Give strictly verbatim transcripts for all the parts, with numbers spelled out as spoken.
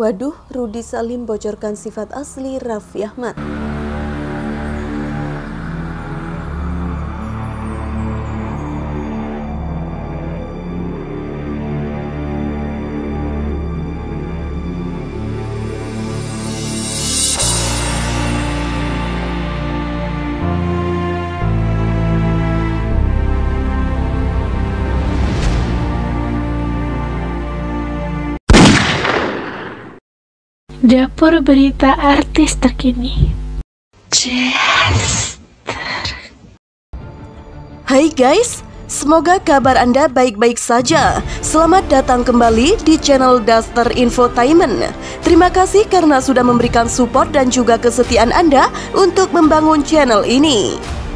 Waduh, Rudy Salim bocorkan sifat asli Raffi Ahmad. Dapur berita artis terkini. Chester. Hai guys, semoga kabar Anda baik-baik saja. Selamat datang kembali di channel Duster Infotainment. Terima kasih karena sudah memberikan support dan juga kesetiaan Anda untuk membangun channel ini.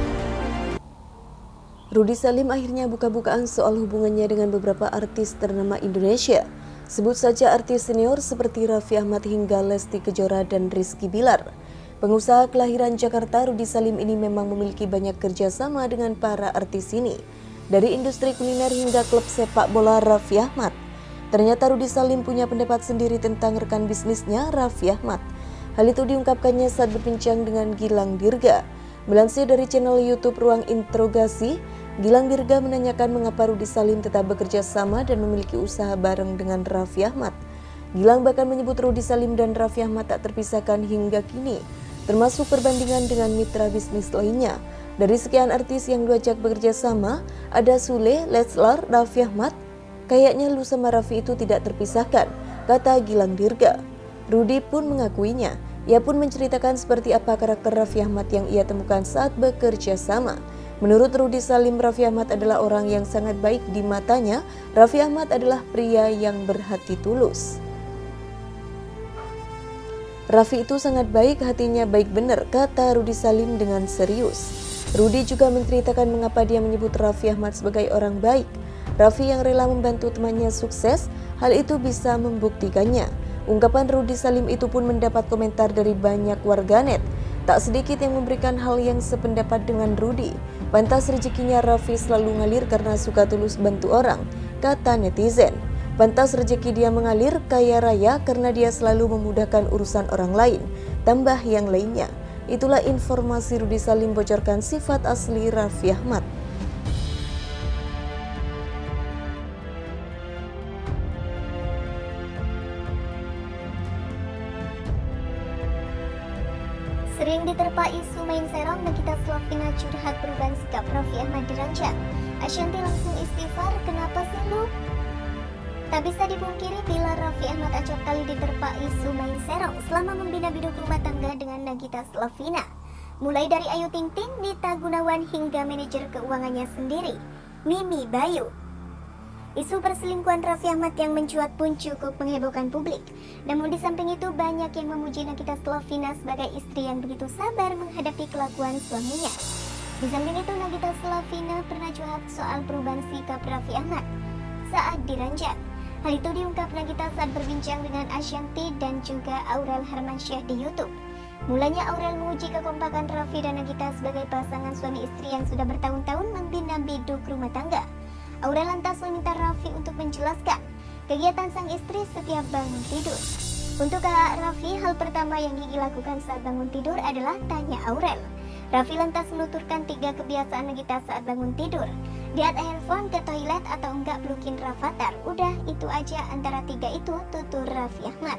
Rudy Salim akhirnya buka-bukaan soal hubungannya dengan beberapa artis ternama Indonesia. Sebut saja artis senior seperti Raffi Ahmad hingga Lesti Kejora dan Rizky Bilar. Pengusaha kelahiran Jakarta, Rudy Salim ini memang memiliki banyak kerjasama dengan para artis ini. Dari industri kuliner hingga klub sepak bola Raffi Ahmad. Ternyata Rudy Salim punya pendapat sendiri tentang rekan bisnisnya Raffi Ahmad. Hal itu diungkapkannya saat berbincang dengan Gilang Dirga. Melansir dari channel YouTube Ruang Interogasi, Gilang Dirga menanyakan mengapa Rudy Salim tetap bekerja sama dan memiliki usaha bareng dengan Raffi Ahmad. Gilang bahkan menyebut Rudy Salim dan Raffi Ahmad tak terpisahkan hingga kini, termasuk perbandingan dengan mitra bisnis lainnya. Dari sekian artis yang diajak bekerja sama, ada Sule, Leslar, Raffi Ahmad. Kayaknya lu sama Raffi itu tidak terpisahkan, kata Gilang Dirga. Rudy pun mengakuinya. Ia pun menceritakan seperti apa karakter Raffi Ahmad yang ia temukan saat bekerja sama. Menurut Rudy Salim, Raffi Ahmad adalah orang yang sangat baik di matanya. Raffi Ahmad adalah pria yang berhati tulus. Raffi itu sangat baik, hatinya baik benar, kata Rudy Salim dengan serius. Rudy juga menceritakan mengapa dia menyebut Raffi Ahmad sebagai orang baik. Raffi yang rela membantu temannya sukses, hal itu bisa membuktikannya. Ungkapan Rudy Salim itu pun mendapat komentar dari banyak warganet. Tak sedikit yang memberikan hal yang sependapat dengan Rudy. Pantas rezekinya Raffi selalu ngalir karena suka tulus bantu orang, kata netizen. Pantas rezeki dia mengalir kaya raya karena dia selalu memudahkan urusan orang lain, tambah yang lainnya. Itulah informasi Rudy Salim bocorkan sifat asli Raffi Ahmad. Sering diterpa isu main serong, Nagita Slavina curhat perubahan sikap Raffi Ahmad diranjang. Ashanti langsung istighfar, kenapa sih lu? Tak bisa dipungkiri bila Raffi Ahmad acap kali diterpa isu main serong selama membina biduk rumah tangga dengan Nagita Slavina. Mulai dari Ayu Ting Ting, Nita Gunawan hingga manajer keuangannya sendiri, Mimi Bayu. Isu perselingkuhan Raffi Ahmad yang mencuat pun cukup menghebohkan publik. Namun di samping itu banyak yang memuji Nagita Slavina sebagai istri yang begitu sabar menghadapi kelakuan suaminya. Di samping itu Nagita Slavina pernah curhat soal perubahan sikap Raffi Ahmad saat diranjang. Hal itu diungkap Nagita saat berbincang dengan Ashanti dan juga Aurel Hermansyah di YouTube. Mulanya Aurel menguji kekompakan Raffi dan Nagita sebagai pasangan suami istri yang sudah bertahun-tahun membina biduk rumah tangga. Aurel lantas meminta Raffi untuk menjelaskan kegiatan sang istri setiap bangun tidur. Untuk Kak Raffi, hal pertama yang Gigi lakukan saat bangun tidur adalah tanya Aurel. Raffi lantas menuturkan tiga kebiasaan Nagita saat bangun tidur. Lihat handphone, ke toilet, atau enggak pelukin Rafathar. Udah, itu aja antara tiga itu, tutur Raffi Ahmad.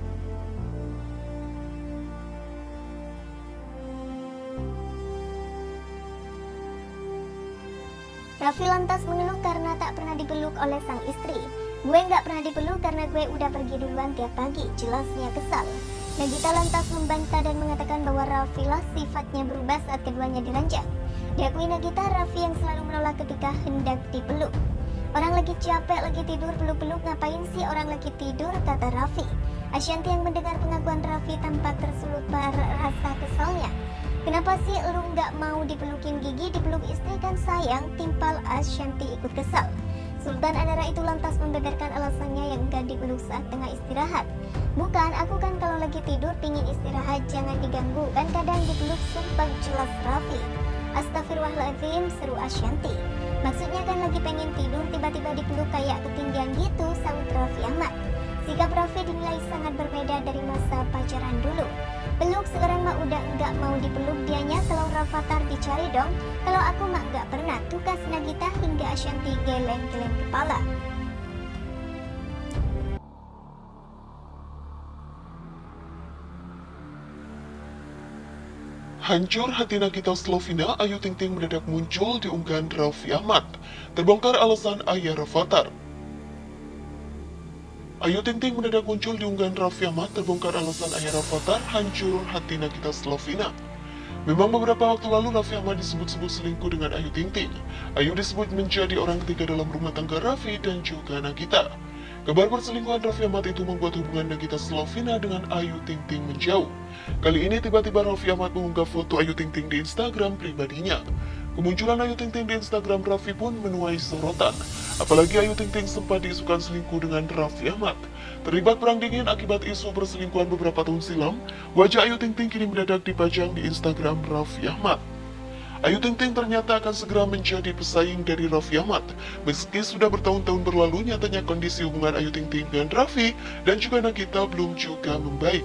Raffi lantas mengeluh karena tak pernah dipeluk oleh sang istri. Gue nggak pernah dipeluk karena gue udah pergi duluan tiap pagi, jelasnya kesal. Nagita lantas membantah dan mengatakan bahwa Raffi lah sifatnya berubah saat keduanya diranjang. Diakui Nagita, Raffi yang selalu menolak ketika hendak dipeluk. Orang lagi capek, lagi tidur, peluk-peluk, ngapain sih orang lagi tidur, kata Raffi. Ashanti yang mendengar pengakuan Raffi tampak tersulut rasa kesalnya. Kenapa sih lu nggak mau dipelukin Gigi, dipeluk istri kan sayang, timpal Ashanti ikut kesal. Sultan Anara itu lantas membeberkan alasannya yang enggak dipeluk saat tengah istirahat. Bukan, aku kan kalau lagi tidur pingin istirahat, jangan diganggu, kan kadang dipeluk, sumpah, jelas Raffi. Astagfirullahaladzim, seru Ashanti. Maksudnya kan lagi pengen tidur, tiba-tiba dipeluk kayak ketinggian gitu, sahut Raffi Ahmad. Sikap Raffi dinilai sangat berbeda dari masa pacaran dulu. Peluk seorang mak udah enggak mau dipeluk dianya, kalau Rafathar dicari dong. Kalau aku mak enggak pernah, tukas Nagita hingga Ashanti geleng-geleng kepala. Hancur hati Nagita Slavina, Ayu Ting Ting mendadak muncul di unggahan Raffi Ahmad. Terbongkar alasan ayah Rafathar. Ayu Ting Ting mendadak muncul di unggahan Raffi Ahmad, terbongkar alasan ayah Rafathar, hancur hati Nagita Slavina. Memang beberapa waktu lalu Raffi Ahmad disebut-sebut selingkuh dengan Ayu Ting Ting. Ayu disebut menjadi orang ketiga dalam rumah tangga Raffi dan juga Nagita. Kabar perselingkuhan Raffi Ahmad itu membuat hubungan Nagita Slavina dengan Ayu Ting Ting menjauh. Kali ini tiba-tiba Raffi Ahmad mengunggah foto Ayu Ting Ting di Instagram pribadinya. Kemunculan Ayu Ting Ting di Instagram Raffi pun menuai sorotan. Apalagi Ayu Ting Ting sempat diisukan selingkuh dengan Raffi Ahmad. Terlibat perang dingin akibat isu perselingkuhan beberapa tahun silam, wajah Ayu Ting Ting kini mendadak dipajang di Instagram Raffi Ahmad. Ayu Ting Ting ternyata akan segera menjadi pesaing dari Raffi Ahmad. Meski sudah bertahun-tahun berlalu, nyatanya kondisi hubungan Ayu Ting Ting dengan Raffi dan juga Nagita belum juga membaik.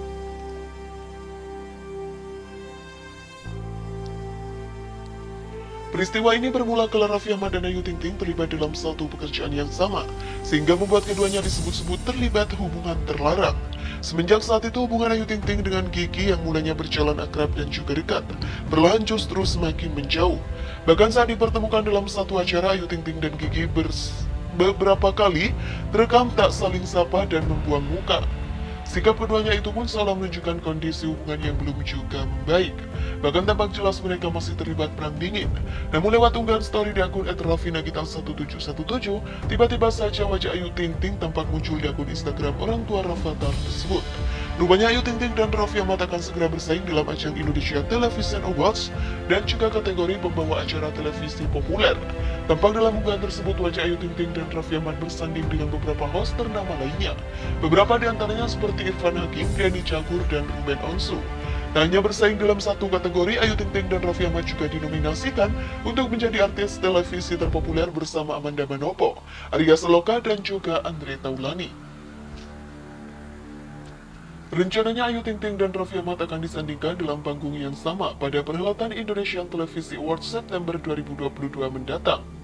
Peristiwa ini bermula kala Raffi Ahmad dan Ayu Ting Ting terlibat dalam satu pekerjaan yang sama, sehingga membuat keduanya disebut-sebut terlibat hubungan terlarang. Semenjak saat itu, hubungan Ayu Ting Ting dengan Gigi yang mulanya berjalan akrab dan juga dekat, perlahan justru semakin menjauh. Bahkan saat dipertemukan dalam satu acara, Ayu Ting Ting dan Gigi beberapa kali terekam tak saling sapa dan membuang muka. Sikap keduanya itu pun seolah menunjukkan kondisi hubungan yang belum juga membaik. Bahkan tampak jelas mereka masih terlibat perang dingin. Namun lewat unggahan story di akun et raffi nagita satu tujuh satu tujuh, tiba-tiba saja wajah Ayu Ting Ting tampak muncul di akun Instagram orang tua Rafathar tersebut. Rupanya Ayu Ting Ting dan Raffi Ahmad akan segera bersaing dalam ajang Indonesia Television Awards dan juga kategori pembawa acara televisi populer. Tampak dalam unggahan tersebut wajah Ayu Ting Ting dan Raffi Ahmad bersanding dengan beberapa host ternama lainnya. Beberapa di antaranya seperti Irfan Hakim, Riani Cagur, dan Ruben Onsu. Tak hanya bersaing dalam satu kategori, Ayu Ting Ting dan Raffi Ahmad juga dinominasikan untuk menjadi artis televisi terpopuler bersama Amanda Manopo, Arya Saloka, dan juga Andre Taulani. Rencananya Ayu Ting Ting dan Raffi Ahmad akan disandingkan dalam panggung yang sama pada perhelatan Indonesian Television Awards September dua ribu dua puluh dua mendatang.